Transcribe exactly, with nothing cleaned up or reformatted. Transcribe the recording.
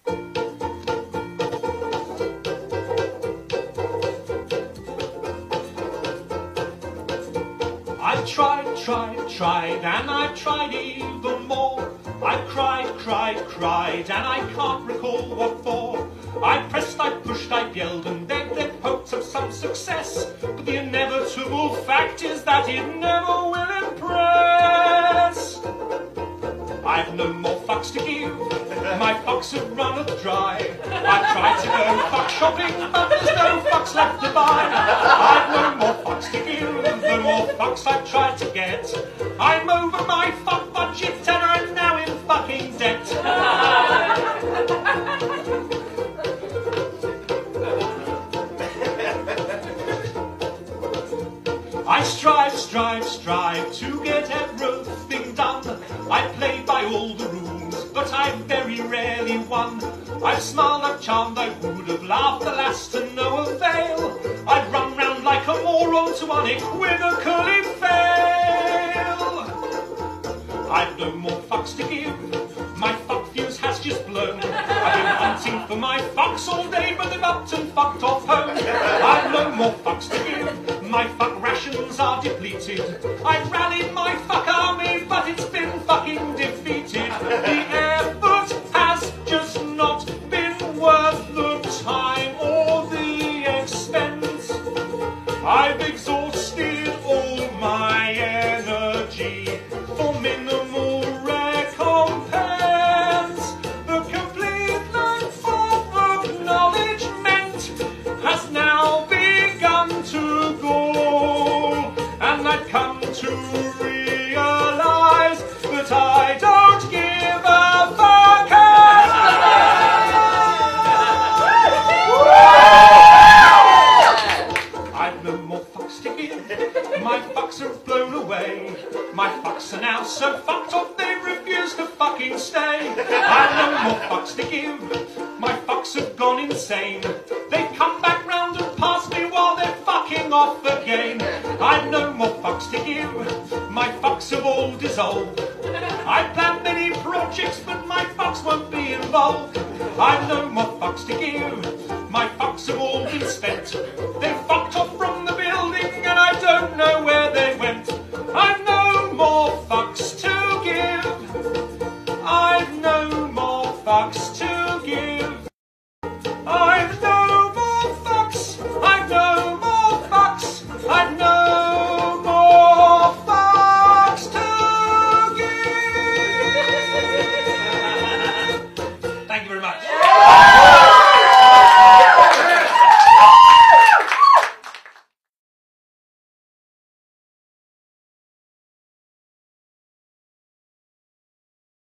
I tried, tried, tried, and I tried even more. I cried, cried, cried, and I can't recall what for. I pressed, I pushed, I yelled, and begged their hopes of some success. But the inevitable fact is that it never will impress. I've no more fucks to give, my fucks have run dry. I've tried to go fuck shopping, but there's no fucks left to buy. I've no more fucks to give, the more fucks I've tried to get. I'm over my fuck budget and I'm now in fucking debt. I strive, strive, strive to get everything done. I play by all the rules, but I very rarely won. I've smiled, I've charmed, I would have laughed, alas, to no avail. I'd run round like a moron to unequivocally fail. I've no more fucks to give, my fuck fuse has just blown. I've been hunting for my fucks all day, but they've upped and fucked off home. I've no more fucks to give, my fuck rations are depleted. I've rallied my fuck army, but it's been fucking defeated. The effort has just not been worth the time or the expense. I've exhausted all my energy for minimal recompense. The complete length of acknowledgement has now begun to go, and I've come to realize that I don't give a fuck. I've no more fucks to give, my fucks have flown away. My fucks are now so fucked off they refuse to fucking stay. I've no more fucks to give, my fucks have gone insane. They've come back round and passed me while they're fucking off again. I've no more fucks to give, my fucks have all dissolved. I've planned many projects but my fucks won't be involved. I've no more fucks to give, my fucks have all been spent. They fucked off from the building and I don't know where they went. I've no more fucks to give, I've no more fucks to give.